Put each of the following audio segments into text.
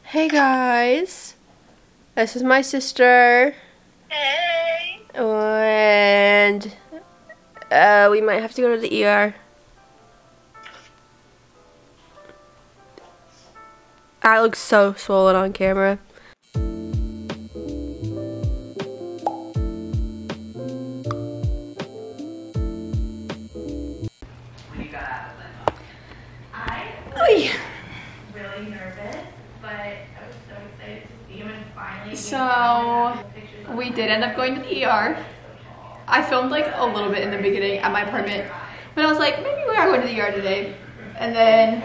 Hey guys, this is my sister. Hey. And we might have to go to the ER. I look so swollen on camera. Really nervous, but I was so excited to see him and finally. So we did end up going to the ER. I filmed like a little bit in the beginning at my apartment, but I was like, maybe we are going to the ER today. And then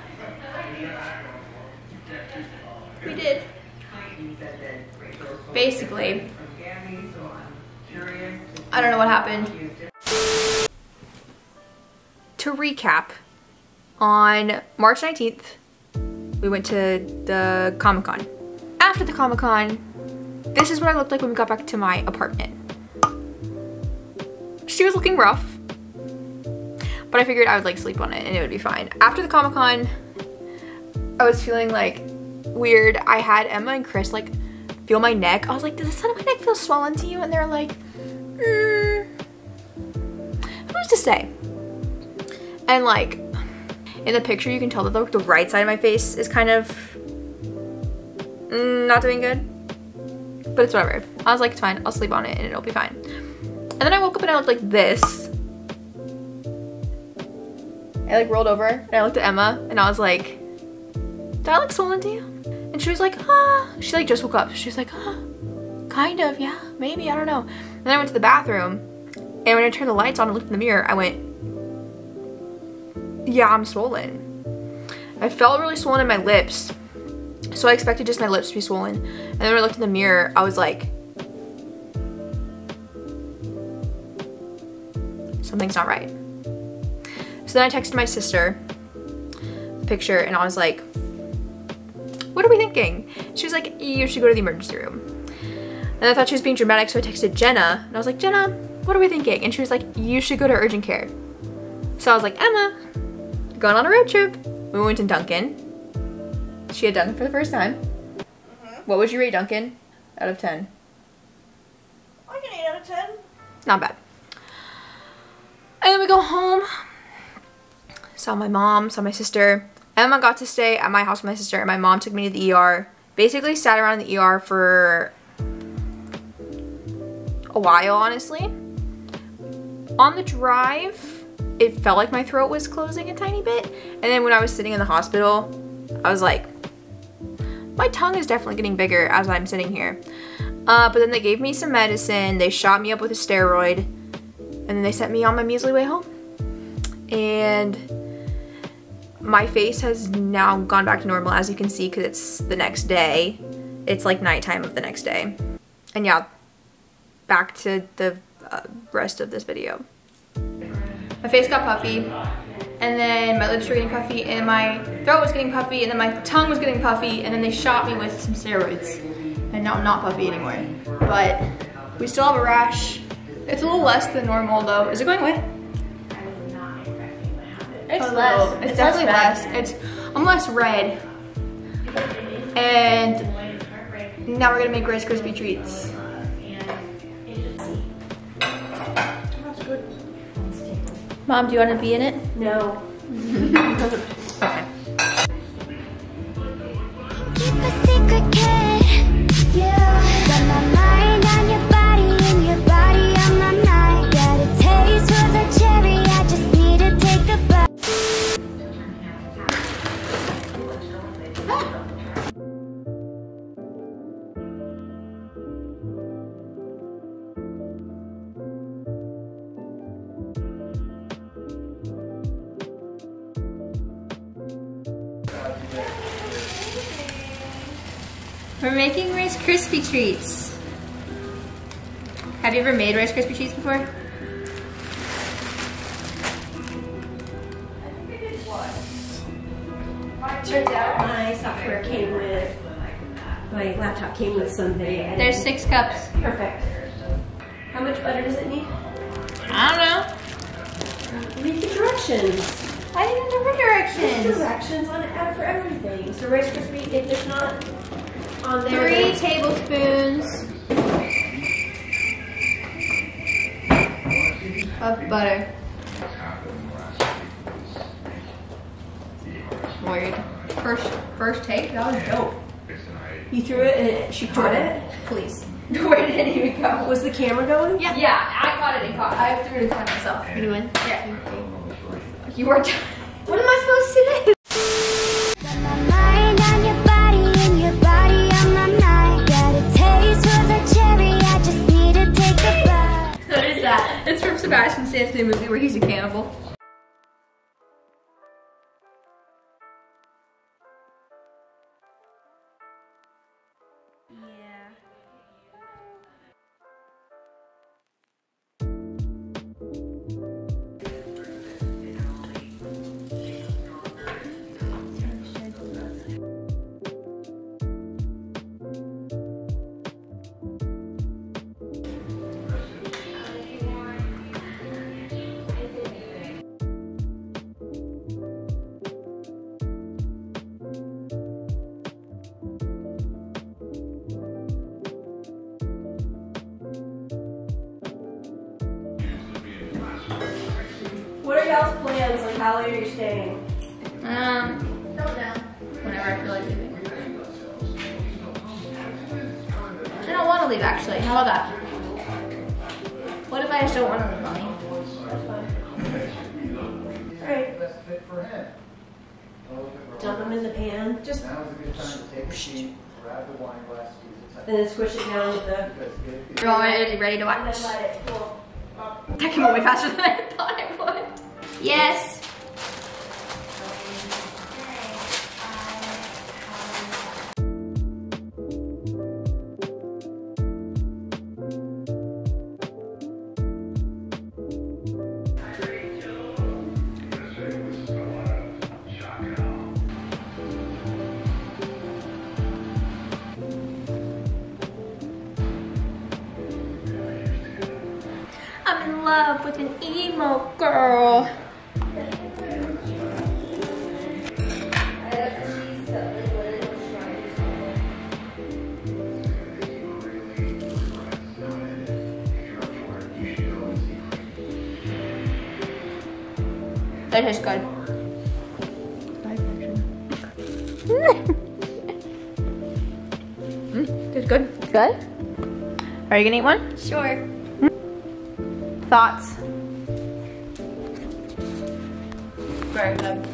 we did. Basically, I don't know what happened. To recap, on March 19th, we went to the Comic-Con. After the Comic-Con, this is what I looked like when we got back to my apartment. She was looking rough, but I figured I would like sleep on it and it would be fine. After the Comic-Con, I was feeling like weird. I had Emma and Chris like feel my neck. I was like, does the side of my neck feel swollen to you? And they're like, who's to say? And like, in the picture you can tell that the right side of my face is kind of not doing good, but it's whatever. I was like, it's fine, I'll sleep on it and it'll be fine. And then I woke up and I looked like this. I like rolled over and I looked at Emma and I was like, did I look swollen to you? And she was like, she like just woke up. She was like, kind of, yeah, maybe, I don't know. And then I went to the bathroom and when I turned the lights on and looked in the mirror, I went, yeah, I'm swollen. I felt really swollen in my lips, so I expected just my lips to be swollen. And then when I looked in the mirror, I was like, something's not right. So then I texted my sister the picture and I was like, what are we thinking? She was like, you should go to the emergency room. And I thought she was being dramatic, so I texted Jenna and I was like, Jenna, what are we thinking? And she was like, you should go to urgent care. So I was like, Emma, going on a road trip. We went to Dunkin'. She had Dunkin' for the first time. What would you rate Dunkin' out of 10? Like an 8 out of 10. Not bad. And then we go home. Saw my mom, saw my sister. Emma got to stay at my house with my sister and my mom took me to the ER. Basically sat around the ER for a while, honestly. On the drive, it felt like my throat was closing a tiny bit. And then when I was sitting in the hospital, I was like, my tongue is definitely getting bigger as I'm sitting here. But then they gave me some medicine, they shot me up with a steroid, and then they sent me on my measly way home. And my face has now gone back to normal, as you can see, because it's the next day. It's like nighttime of the next day. And yeah, back to the rest of this video. My face got puffy, and then my lips were getting puffy, and my throat was getting puffy, and then my tongue was getting puffy, and then they shot me with some steroids. And now I'm not puffy anymore. But we still have a rash. It's a little less than normal though. Is it going away? It's less. It's definitely less. I'm less red. And now we're gonna make Rice Krispie treats. Mom, do you want to be in it? No. Okay. Keep a secret, kid. Yeah. Got my mind on your body and your body on my mind. Got a taste for the cherry. I just need to take a bite. We're making Rice Krispie treats. Have you ever made Rice Krispie treats before? I think I did one. Turns out my software came with, my laptop came with something. There's 6 cups. Perfect. How much butter does it need? I don't know. Read the directions. I didn't know her There's directions. directions on it for everything. So Rice Krispie, if it's not on there, 3 then- tablespoons of butter. Weird. First take? That was dope. You threw it and she caught it. Please. Where did it even go? Was the camera going? Yeah, I caught it and caught it. I threw it and caught myself. You gonna win? Yeah. You were what am I supposed to do? Got my mind on your body and your body on my mind. Got a taste for the cherry, I just need to take a bite. What is that? It's from Sebastian Stan's new movie where he's a cannibal. What are y'all's plans? Like, how late are you staying? Don't know. Whenever I feel like leaving. I don't want to leave actually. How about that? What if I just don't want to leave, Mommy? Alright. Dump them in the pan. Just Now is a good time to take a seat, grab the wine glass, squeeze it and then squish it down with the. tight. You're all ready to And watch? then let it cool. That came out way faster than I thought it would. Yes. I'm in love with an emo girl. That tastes good. Tastes good. Good? Are you gonna eat one? Sure. Thoughts? Very good.